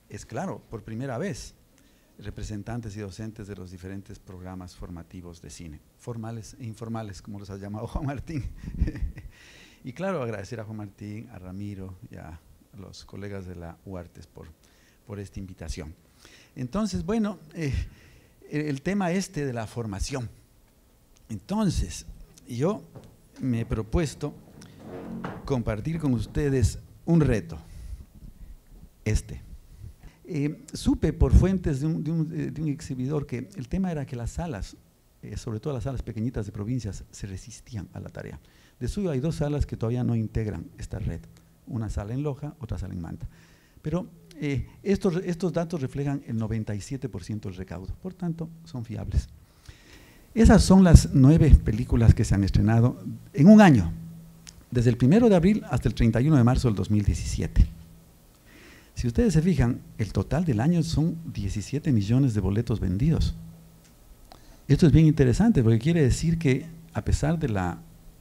es claro, por primera vez, representantes y docentes de los diferentes programas formativos de cine, formales e informales, como los ha llamado Juan Martín. Y claro, agradecer a Juan Martín, a Ramiro y a los colegas de la UARTES por esta invitación. Entonces, bueno, el tema de la formación. Entonces, yo me he propuesto compartir con ustedes un reto, supe por fuentes de un exhibidor que el tema era que las salas, sobre todo las salas pequeñitas de provincias, se resistían a la tarea. De suyo hay 2 salas que todavía no integran esta red, una sala en Loja, otra sala en Manta. Pero estos datos reflejan el 97% del recaudo, por tanto son fiables. Esas son las 9 películas que se han estrenado en un año, desde el 1 de abril hasta el 31 de marzo del 2017. Si ustedes se fijan, el total del año son 17 millones de boletos vendidos. Esto es bien interesante porque quiere decir que a pesar de la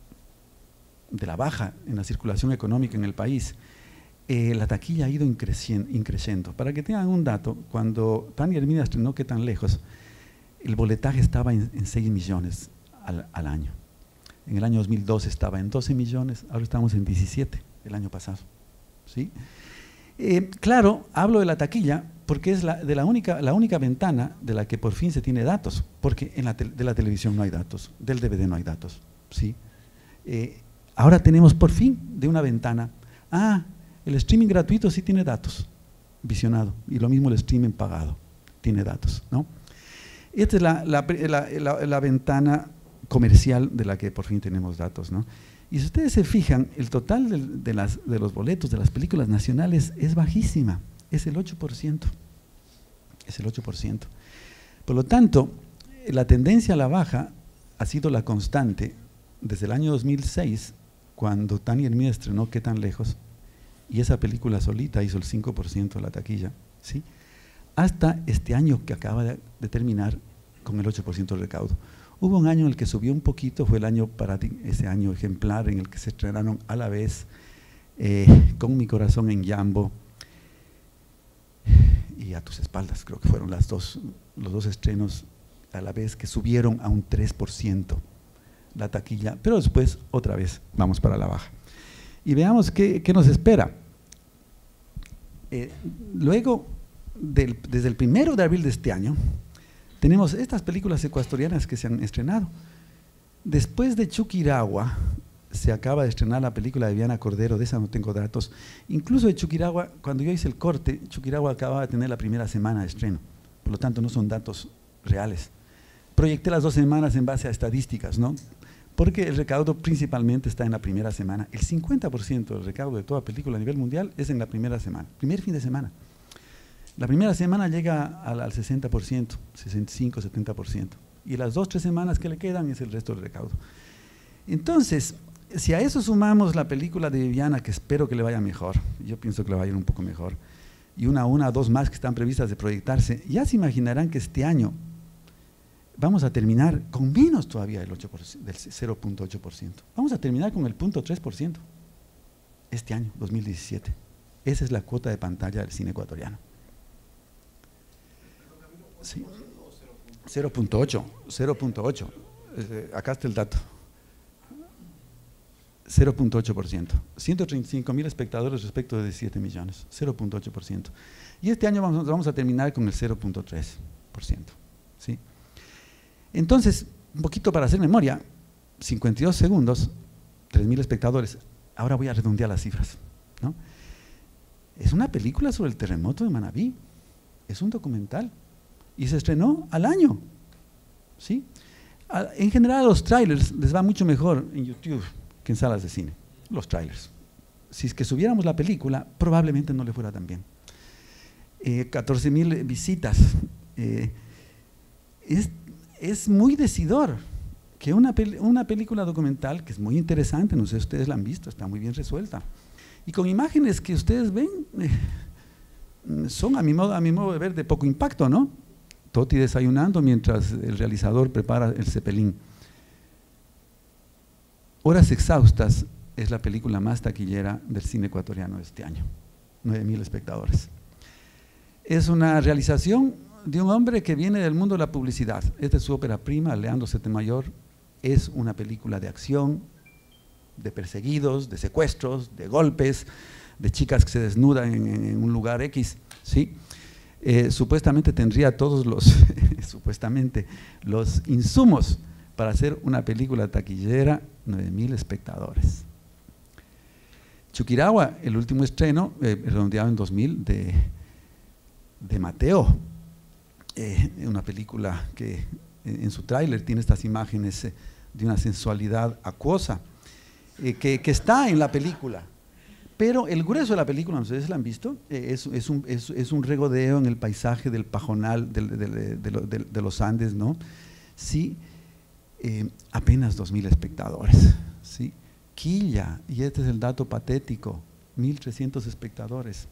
baja en la circulación económica en el país, la taquilla ha ido increciendo. Para que tengan un dato, cuando Tania Hermida estrenó ¿Qué tan lejos?, el boletaje estaba en 6 millones al año. En el año 2012 estaba en 12 millones, ahora estamos en 17 el año pasado, ¿sí? Claro, hablo de la taquilla porque es la única ventana de la que por fin se tiene datos, porque de la televisión no hay datos, del DVD no hay datos, ¿sí? Ahora tenemos por fin de una ventana, el streaming gratuito sí tiene datos, visionado, y lo mismo el streaming pagado, tiene datos, ¿no? Esta es la ventana comercial de la que por fin tenemos datos, ¿no? Y si ustedes se fijan, el total de los boletos de las películas nacionales es bajísima, es el 8%. Es el 8%. Por lo tanto, la tendencia a la baja ha sido la constante desde el año 2006, cuando Tania Hermida estrenó ¿Qué tan lejos?, y esa película solita hizo el 5% de la taquilla, ¿sí?, hasta este año que acaba de terminar con el 8% del recaudo. Hubo un año en el que subió un poquito, fue el año ese año ejemplar en el que se estrenaron a la vez Con mi corazón en Yambo y A tus espaldas, creo que fueron los dos estrenos a la vez que subieron a un 3% la taquilla, pero después otra vez vamos para la baja. Y veamos qué nos espera. Luego, desde el 1 de abril de este año, tenemos estas películas ecuatorianas que se han estrenado. Después de Chuquiragua, se acaba de estrenar la película de Viana Cordero, de esa no tengo datos. Incluso de Chuquiragua, cuando yo hice el corte, Chuquiragua acababa de tener la primera semana de estreno, por lo tanto no son datos reales. Proyecté las 2 semanas en base a estadísticas, ¿no?, porque el recaudo principalmente está en la primera semana. El 50% del recaudo de toda película a nivel mundial es en la primera semana, primer fin de semana. La primera semana llega al 60%, 65, 70%, y las 2, 3 semanas que le quedan es el resto del recaudo. Entonces, si a eso sumamos la película de Viviana, que espero que le vaya mejor, yo pienso que le va a ir un poco mejor, y una o 2 más que están previstas de proyectarse, ya se imaginarán que este año vamos a terminar con menos todavía del 0.8%. Vamos a terminar con el 0.3% este año, 2017. Esa es la cuota de pantalla del cine ecuatoriano. Sí. 0.8. Acá está el dato. 0.8%. 135.000 espectadores respecto de 17 millones. 0.8%. Y este año vamos a terminar con el 0.3%. ¿Sí? Entonces, un poquito para hacer memoria, 52 segundos, 3.000 espectadores. Ahora voy a redondear las cifras, ¿no? Es una película sobre el terremoto de Manabí. Es un documental. Y se estrenó al año, ¿sí? En general a los trailers les va mucho mejor en YouTube que en salas de cine, los trailers. Si es que subiéramos la película, probablemente no le fuera tan bien. 14.000 visitas. Es muy decidor que una película documental, que es muy interesante, no sé si ustedes la han visto, está muy bien resuelta, y con imágenes que ustedes ven, son a mi modo de ver de poco impacto, ¿no? Toti desayunando mientras el realizador prepara el cepelín. Horas exhaustas es la película más taquillera del cine ecuatoriano de este año, 9.000 espectadores. es una realización de un hombre que viene del mundo de la publicidad. Esta es su ópera prima, Leandro Sotomayor. Es una película de acción, de perseguidos, de secuestros, de golpes, de chicas que se desnudan en un lugar X, ¿sí? Supuestamente tendría todos los, supuestamente, los insumos para hacer una película taquillera, 9,000 espectadores. Chukirawa, el último estreno, redondeado en 2000, de Mateo, una película que en su tráiler tiene estas imágenes de una sensualidad acuosa, que está en la película. Pero el grueso de la película, ¿ustedes la han visto? Es un regodeo en el paisaje del pajonal de los Andes, ¿no? Sí, apenas 2,000 espectadores, ¿sí? Quilla, y este es el dato patético, 1,300 espectadores.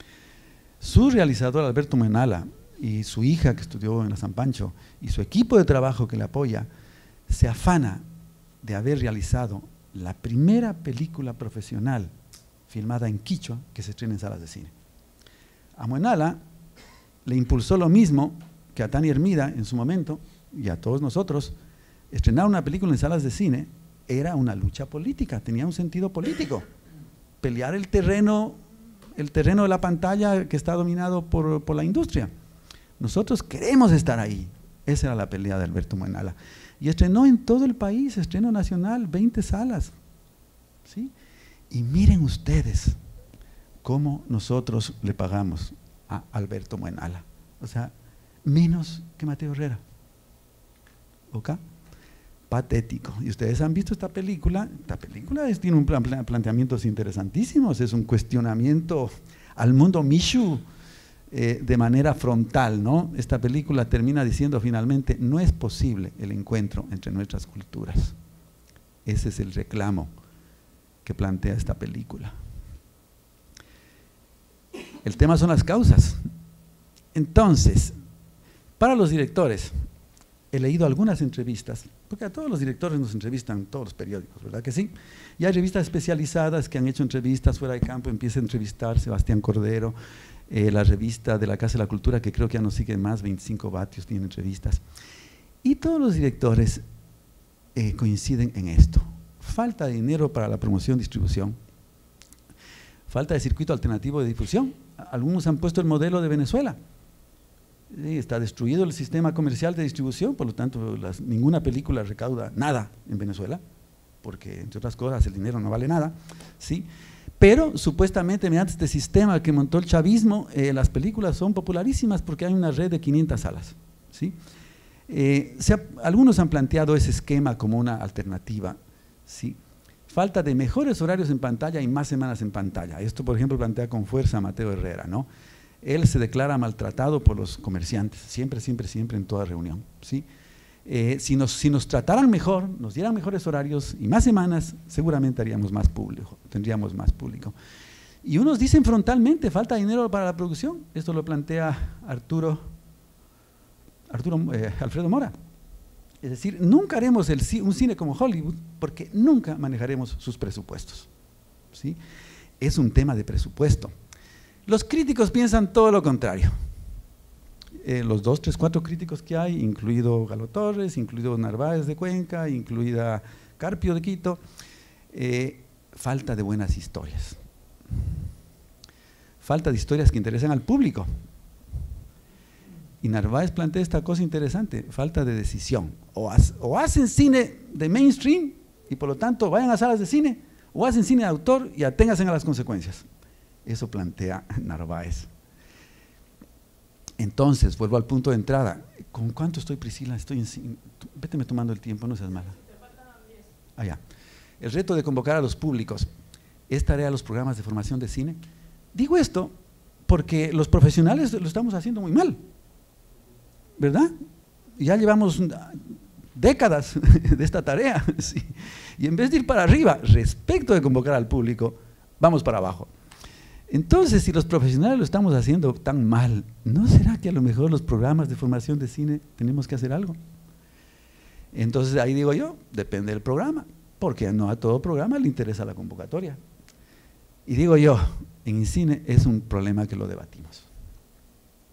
Su realizador, Alberto Menala, y su hija que estudió en la San Pancho, y su equipo de trabajo que le apoya, se afana de haber realizado la primera película profesional filmada en quichua que se estrena en salas de cine. A Menala le impulsó lo mismo que a Tani Hermida en su momento, y a todos nosotros. Estrenar una película en salas de cine era una lucha política, tenía un sentido político. Pelear el terreno de la pantalla que está dominado por la industria. Nosotros queremos estar ahí. Esa era la pelea de Alberto Menala. Y estrenó en todo el país, estreno nacional, 20 salas. ¿Sí? Y miren ustedes cómo nosotros le pagamos a Alberto Menala. O sea, menos que Mateo Herrera. ¿Ok? Patético. Y ustedes han visto esta película. Esta película tiene un planteamientos interesantísimos. Es un cuestionamiento al mundo Mishu de manera frontal, ¿no? Esta película termina diciendo finalmente: no es posible el encuentro entre nuestras culturas. Ese es el reclamo que plantea esta película. El tema son las causas. Entonces, para los directores, he leído algunas entrevistas, porque a todos los directores nos entrevistan todos los periódicos, ¿verdad que sí? Y hay revistas especializadas que han hecho entrevistas fuera de campo. Empieza a entrevistar Sebastián Cordero, la revista de la Casa de la Cultura, que creo que ya no sigue más, 25 vatios, tiene entrevistas. Y todos los directores coinciden en esto: falta de dinero para la promoción y distribución, falta de circuito alternativo de difusión. Algunos han puesto el modelo de Venezuela. Está destruido el sistema comercial de distribución, por lo tanto ninguna película recauda nada en Venezuela, porque entre otras cosas el dinero no vale nada, ¿sí? Pero supuestamente mediante este sistema que montó el chavismo, las películas son popularísimas porque hay una red de 500 salas, ¿sí? Algunos han planteado ese esquema como una alternativa, ¿sí? Falta de mejores horarios en pantalla y más semanas en pantalla. Esto, por ejemplo, plantea con fuerza Mateo Herrera, ¿no? Él se declara maltratado por los comerciantes, siempre en toda reunión, ¿sí? Si nos trataran mejor, nos dieran mejores horarios y más semanas, seguramente haríamos más público, tendríamos más público. Y unos dicen frontalmente: falta dinero para la producción. Esto lo plantea Alfredo Mora. Es decir, nunca haremos un cine como Hollywood porque nunca manejaremos sus presupuestos, ¿sí? Es un tema de presupuesto. Los críticos piensan todo lo contrario. Los 2, 3, 4 críticos que hay, incluido Galo Torres, incluido Narváez de Cuenca, incluida Carpio de Quito, falta de buenas historias. Falta de historias que interesen al público. Y Narváez plantea esta cosa interesante: falta de decisión. O hacen cine de mainstream y por lo tanto vayan a salas de cine, o hacen cine de autor y aténganse a las consecuencias. Eso plantea Narváez. Entonces, vuelvo al punto de entrada. ¿Con cuánto estoy, Priscila? Véteme tomando el tiempo, no seas mala. Ya. El reto de convocar a los públicos es tarea de los programas de formación de cine. Digo esto porque los profesionales lo estamos haciendo muy mal, ¿verdad? Ya llevamos décadas de esta tarea, ¿sí? Y en vez de ir para arriba respecto de convocar al público, vamos para abajo. Entonces, si los profesionales lo estamos haciendo tan mal, ¿no será que a lo mejor los programas de formación de cine tenemos que hacer algo? Entonces ahí digo yo, depende del programa, porque no a todo programa le interesa la convocatoria. Y digo yo, en cine es un problema que lo debatimos.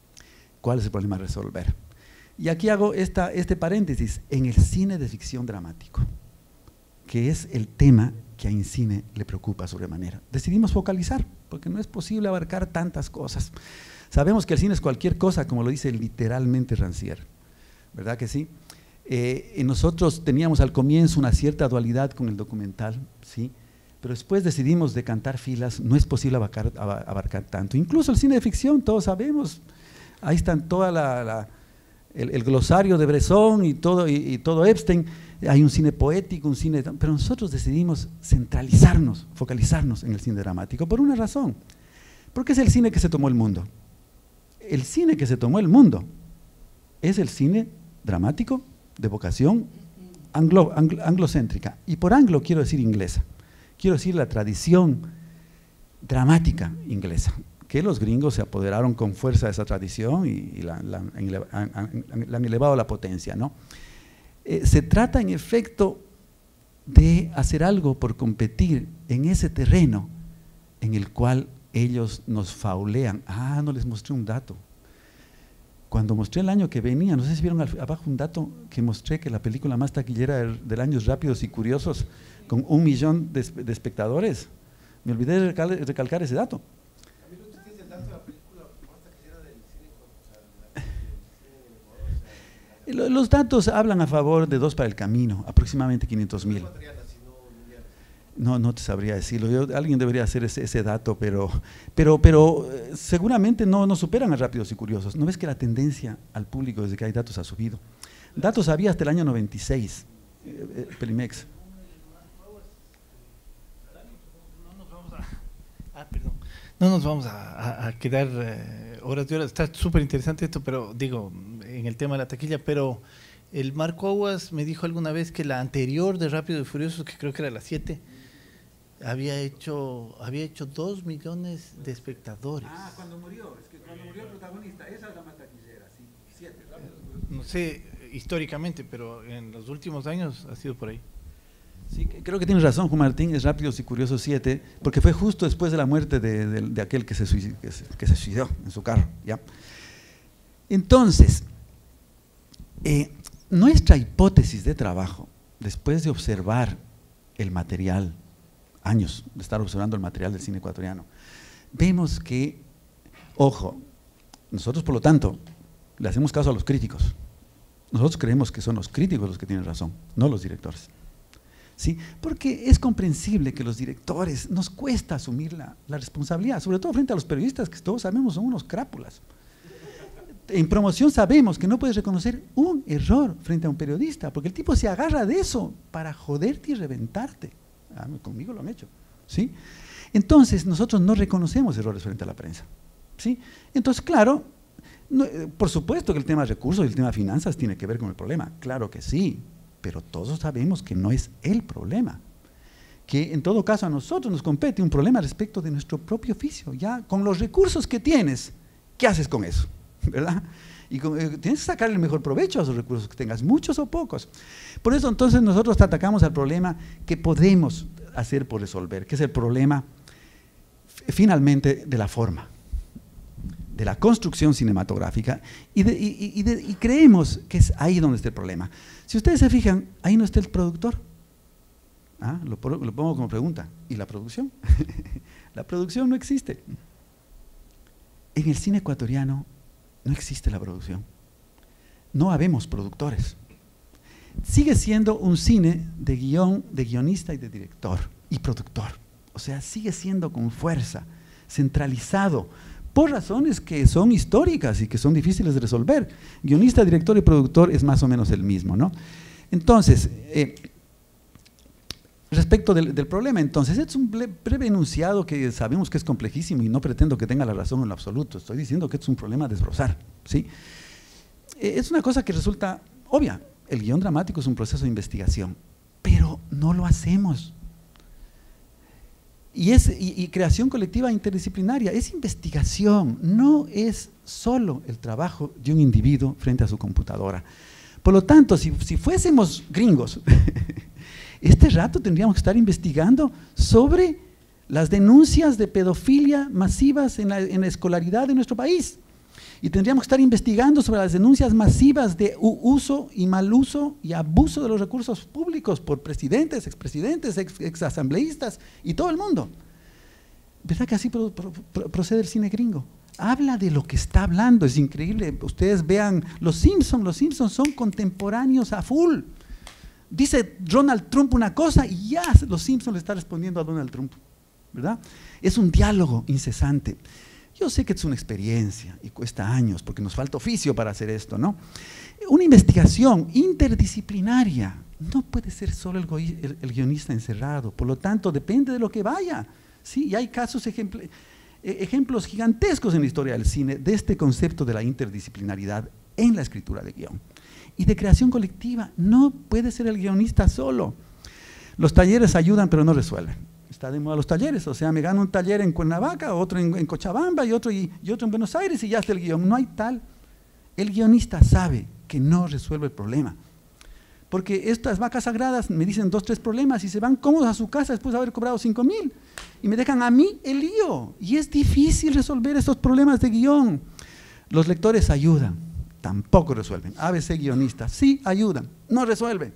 ¿Cuál es el problema a resolver? Y aquí hago este paréntesis, en el cine de ficción dramático, que es el tema que a INCINE le preocupa sobremanera. Decidimos focalizar, porque no es posible abarcar tantas cosas. Sabemos que el cine es cualquier cosa, como lo dice literalmente Rancière, ¿verdad que sí? Nosotros teníamos al comienzo una cierta dualidad con el documental, ¿sí? Pero después decidimos decantar filas, no es posible abarcar tanto. Incluso el cine de ficción, todos sabemos, ahí están toda el glosario de Bresson y todo Epstein, hay un cine poético, un cine, pero nosotros decidimos centralizarnos, focalizarnos en el cine dramático, por una razón, porque es el cine que se tomó el mundo. El cine que se tomó el mundo es el cine dramático de vocación anglocéntrica, y por anglo quiero decir inglesa, quiero decir la tradición dramática inglesa, que los gringos se apoderaron con fuerza de esa tradición y la han elevado a la potencia, ¿no? Se trata en efecto de hacer algo por competir en ese terreno en el cual ellos nos faulean. No les mostré un dato. Cuando mostré el año que venía, no sé si vieron abajo un dato que mostré, que la película más taquillera del año es Rápidos y Curiosos, con 1 millón de espectadores. Me olvidé de recalcar ese dato. Los datos hablan a favor de Dos para el Camino, aproximadamente 500,000. No te sabría decirlo, alguien debería hacer ese dato, pero seguramente no superan a Rápidos y Curiosos. ¿No ves que la tendencia al público desde que hay datos ha subido? Datos había hasta el año 96, Pelimex. No nos vamos a quedar horas y horas, está súper interesante esto, pero digo, en el tema de la taquilla, pero el Marco Aguas me dijo alguna vez que la anterior de Rápido y Furioso, que creo que era la 7, había hecho 2 millones de espectadores. Cuando murió el protagonista, esa es la más taquillera, sí, 7, no sé históricamente, pero en los últimos años ha sido por ahí. Sí, creo que tienes razón, Juan Martín, es Rápidos y Curiosos 7, porque fue justo después de la muerte de aquel que se suicidó en su carro, ¿ya? Entonces, nuestra hipótesis de trabajo, después de observar el material, años de estar observando el material del cine ecuatoriano, vemos que, ojo, nosotros por lo tanto le hacemos caso a los críticos. Nosotros creemos que son los críticos los que tienen razón, no los directores. ¿Sí? Porque es comprensible que los directores nos cuesta asumir la responsabilidad, sobre todo frente a los periodistas, que todos sabemos son unos crápulas. En promoción sabemos que no puedes reconocer un error frente a un periodista, porque el tipo se agarra de eso para joderte y reventarte. Conmigo lo han hecho, ¿sí? Entonces nosotros no reconocemos errores frente a la prensa, ¿sí? Entonces, claro, por supuesto que el tema de recursos y el tema de finanzas tiene que ver con el problema, claro que sí, pero todos sabemos que no es el problema, que en todo caso a nosotros nos compete un problema respecto de nuestro propio oficio. Ya con los recursos que tienes, ¿qué haces con eso? ¿Verdad? Y tienes que sacar el mejor provecho a esos recursos que tengas, muchos o pocos. Por eso entonces nosotros atacamos al problema que podemos hacer por resolver, que es el problema finalmente de la forma, de la construcción cinematográfica, y creemos que es ahí donde está el problema. Si ustedes se fijan, ahí no está el productor. Lo pongo como pregunta. ¿Y la producción? La producción no existe. En el cine ecuatoriano no existe la producción. No habemos productores. Sigue siendo un cine de guión, de guionista y de director y productor. O sea, sigue siendo con fuerza, centralizado, por razones que son históricas y que son difíciles de resolver. Guionista, director y productor es más o menos el mismo, ¿no? Entonces, respecto del problema, entonces, es un breve enunciado que sabemos que es complejísimo y no pretendo que tenga la razón en lo absoluto. Estoy diciendo que es un problema a desbrozar, ¿sí? Es una cosa que resulta obvia. El guión dramático es un proceso de investigación, pero no lo hacemos. Y creación colectiva interdisciplinaria, es investigación, no es solo el trabajo de un individuo frente a su computadora. Por lo tanto, si fuésemos gringos, este rato tendríamos que estar investigando sobre las denuncias de pedofilia masivas en la escolaridad de nuestro país. Y tendríamos que estar investigando sobre las denuncias masivas de uso y mal uso y abuso de los recursos públicos por presidentes, expresidentes, exasambleístas y todo el mundo. ¿Verdad que así procede el cine gringo? Habla de lo que está hablando, es increíble. Ustedes vean los Simpsons son contemporáneos a full. Dice Donald Trump una cosa y ya los Simpsons le está respondiendo a Donald Trump, ¿verdad? Es un diálogo incesante. Yo sé que es una experiencia y cuesta años porque nos falta oficio para hacer esto, ¿no? Una investigación interdisciplinaria no puede ser solo el guionista encerrado, por lo tanto depende de lo que vaya. Sí, y hay casos, ejemplos gigantescos en la historia del cine de este concepto de la interdisciplinaridad en la escritura de guión. Y de creación colectiva, no puede ser el guionista solo. Los talleres ayudan pero no resuelven. Está de moda los talleres, o sea, me gano un taller en Cuernavaca, otro en Cochabamba y otro en Buenos Aires y ya está el guión. No hay tal. El guionista sabe que no resuelve el problema. Porque estas vacas sagradas me dicen 2, 3 problemas y se van cómodos a su casa después de haber cobrado 5,000 y me dejan a mí el lío. Y es difícil resolver estos problemas de guión. Los lectores ayudan, tampoco resuelven. ABC guionistas, sí ayudan, no resuelven.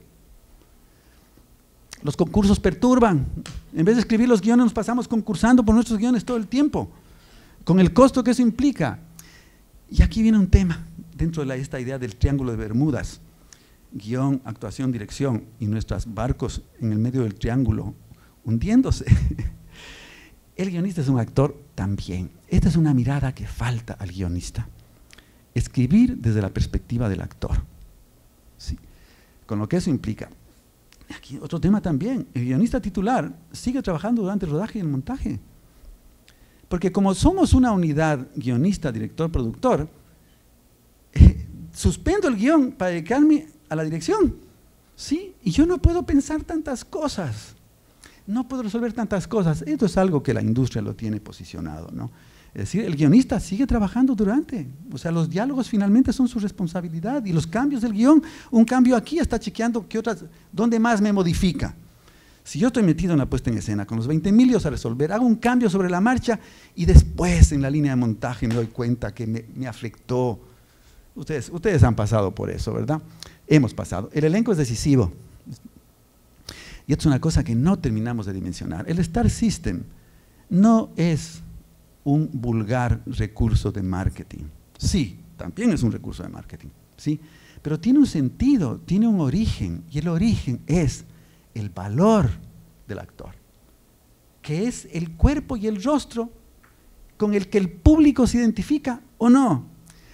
Los concursos perturban. En vez de escribir los guiones nos pasamos concursando por nuestros guiones todo el tiempo, con el costo que eso implica. Y aquí viene un tema dentro de esta idea del triángulo de Bermudas. Guión, actuación, dirección y nuestros barcos en el medio del triángulo hundiéndose. El guionista es un actor también. Esta es una mirada que falta al guionista. Escribir desde la perspectiva del actor. Sí. Con lo que eso implica. Aquí otro tema también, el guionista titular sigue trabajando durante el rodaje y el montaje. Porque como somos una unidad guionista, director, productor, suspendo el guión para dedicarme a la dirección. ¿Sí? Y yo no puedo pensar tantas cosas, no puedo resolver tantas cosas. Esto es algo que la industria lo tiene posicionado, ¿no? Es decir, el guionista sigue trabajando durante, o sea, los diálogos finalmente son su responsabilidad y los cambios del guión, un cambio aquí está chequeando dónde más me modifica. Si yo estoy metido en la puesta en escena con los 20,000 líos a resolver, hago un cambio sobre la marcha y después en la línea de montaje me doy cuenta que me afectó. Ustedes han pasado por eso, ¿verdad? Hemos pasado. El elenco es decisivo. Y esto es una cosa que no terminamos de dimensionar. El Star System no es un vulgar recurso de marketing. Sí, también es un recurso de marketing, ¿sí? Pero tiene un sentido, tiene un origen, y el origen es el valor del actor, que es el cuerpo y el rostro con el que el público se identifica o no.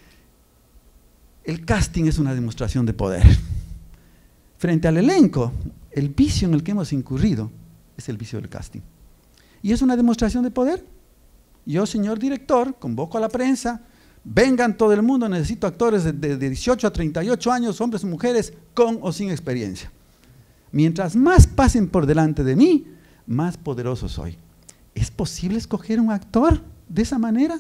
El casting es una demostración de poder. Frente al elenco, el vicio en el que hemos incurrido es el vicio del casting. ¿Y es una demostración de poder? Yo, señor director, convoco a la prensa, vengan todo el mundo, necesito actores de 18 a 38 años, hombres y mujeres, con o sin experiencia. Mientras más pasen por delante de mí, más poderoso soy. ¿Es posible escoger un actor de esa manera?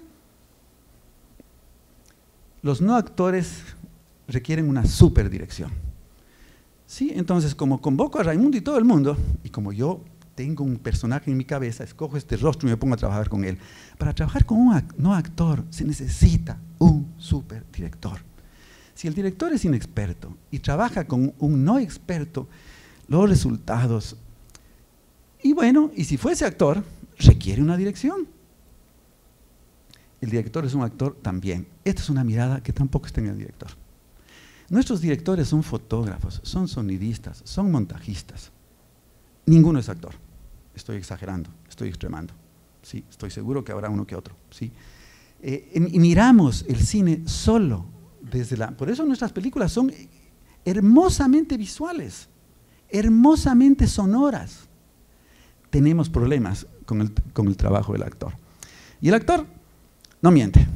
Los no actores requieren una superdirección. Sí, entonces, como convoco a Raimundo y todo el mundo, y como yo tengo un personaje en mi cabeza, escojo este rostro y me pongo a trabajar con él. Para trabajar con un no actor se necesita un superdirector. Si el director es inexperto y trabaja con un no experto, los resultados, y bueno, y si fuese actor, requiere una dirección. El director es un actor también. Esta es una mirada que tampoco está en el director. Nuestros directores son fotógrafos, son sonidistas, son montajistas. Ninguno es actor. Estoy exagerando, estoy extremando. Sí, estoy seguro que habrá uno que otro. ¿Sí? Y miramos el cine solo desde la... Por eso nuestras películas son hermosamente visuales, hermosamente sonoras. Tenemos problemas con el trabajo del actor. Y el actor no miente.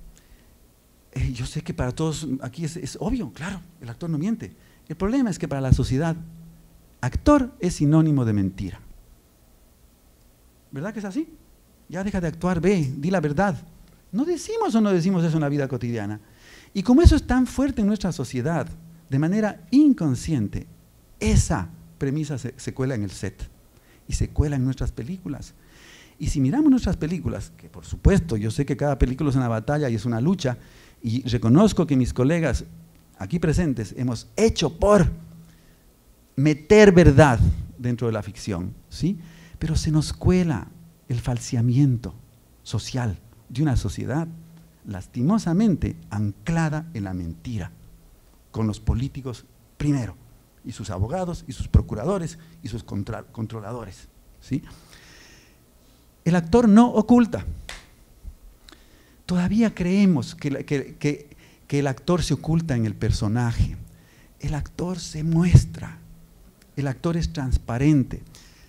Yo sé que para todos aquí es obvio, claro, el actor no miente. El problema es que para la sociedad, actor es sinónimo de mentira. ¿Verdad que es así? Ya deja de actuar, ve, di la verdad. ¿No decimos o no decimos eso en la vida cotidiana? Y como eso es tan fuerte en nuestra sociedad, de manera inconsciente, esa premisa se cuela en el set y se cuela en nuestras películas. Y si miramos nuestras películas, que por supuesto yo sé que cada película es una batalla y es una lucha, Y reconozco que mis colegas aquí presentes hemos hecho por meter verdad dentro de la ficción, ¿sí? Pero se nos cuela el falseamiento social de una sociedad lastimosamente anclada en la mentira, con los políticos primero, y sus abogados, y sus procuradores, y sus controladores, ¿sí? El actor no oculta. Todavía creemos que el actor se oculta en el personaje. El actor se muestra. El actor es transparente.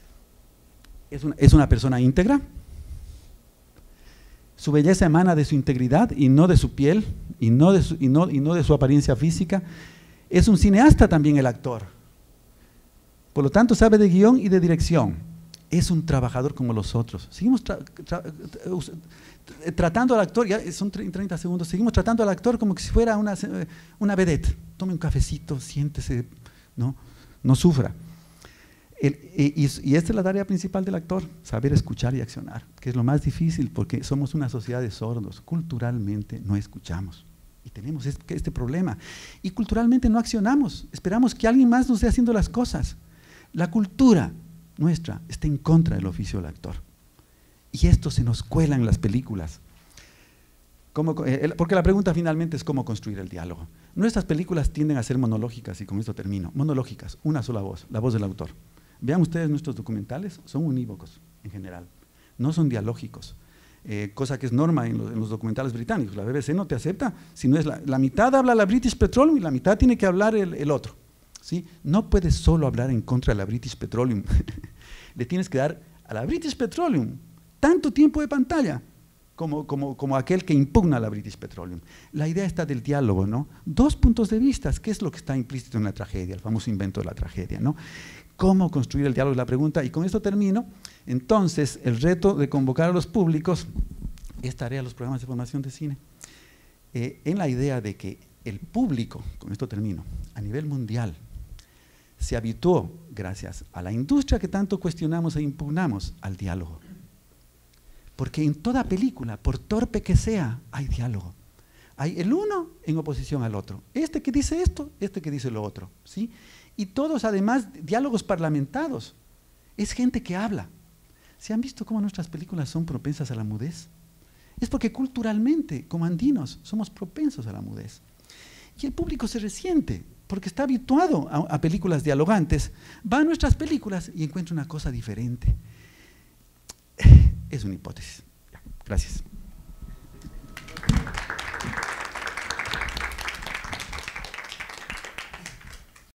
Es una persona íntegra. Su belleza emana de su integridad y no de su piel, y no de su apariencia física. Es un cineasta también el actor. Por lo tanto, sabe de guión y de dirección. Es un trabajador como los otros. Seguimos tratando al actor, ya son 30 segundos, seguimos tratando al actor como que si fuera una vedette. Tome un cafecito, siéntese, no sufra. Y esta es la tarea principal del actor, saber escuchar y accionar, que es lo más difícil porque somos una sociedad de sordos, culturalmente no escuchamos y tenemos este problema y culturalmente no accionamos, esperamos que alguien más nos esté haciendo las cosas. La cultura nuestra está en contra del oficio del actor y esto se nos cuela en las películas. Porque la pregunta finalmente es cómo construir el diálogo. Nuestras películas tienden a ser monológicas y con esto termino, monológicas, una sola voz, la voz del autor. Vean ustedes nuestros documentales, son unívocos en general, no son dialógicos, cosa que es norma en los documentales británicos. La BBC no te acepta, si no es la mitad habla la British Petroleum y la mitad tiene que hablar el otro, ¿sí? No puedes solo hablar en contra de la British Petroleum, le tienes que dar a la British Petroleum tanto tiempo de pantalla como aquel que impugna a la British Petroleum. La idea está del diálogo, ¿no? Dos puntos de vista, que es lo que está implícito en la tragedia, el famoso invento de la tragedia, ¿no? ¿Cómo construir el diálogo es la pregunta? Y con esto termino. Entonces, el reto de convocar a los públicos es tarea de los programas de formación de cine. En la idea de que el público, con esto termino, a nivel mundial, se habituó, gracias a la industria que tanto cuestionamos e impugnamos, al diálogo. Porque en toda película, por torpe que sea, hay diálogo. Hay el uno en oposición al otro. Este que dice esto, este que dice lo otro, ¿sí? Y todos, además, diálogos parlamentados. Es gente que habla. ¿Se han visto cómo nuestras películas son propensas a la mudez? Es porque culturalmente, como andinos, somos propensos a la mudez. Y el público se resiente, porque está habituado a películas dialogantes. Va a nuestras películas y encuentra una cosa diferente. Es una hipótesis. Gracias.